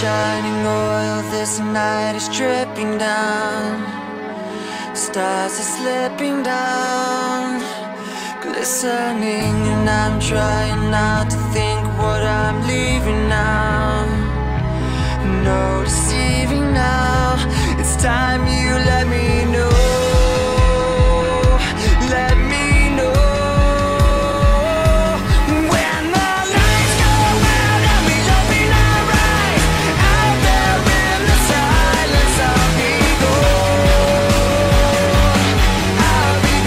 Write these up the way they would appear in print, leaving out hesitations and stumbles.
shining oil, this night is dripping down. Stars are slipping down, glistening, and I'm trying not to think what I'm leaving now. No deceiving now, it's time you let me know. Let me know. When the lights go out and we open our eyes, out there in the silence I'll be gone. I'll be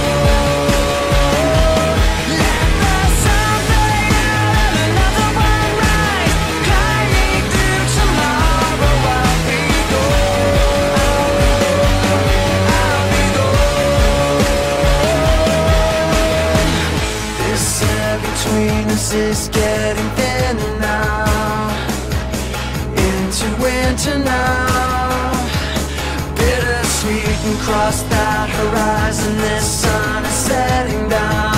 gone. Let the sun fade out and another one rise, climbing through tomorrow. I'll be gone. I'll be gone. This air between us is getting thinner now, into winter now. Bittersweet and cross that horizon, this sun is setting down.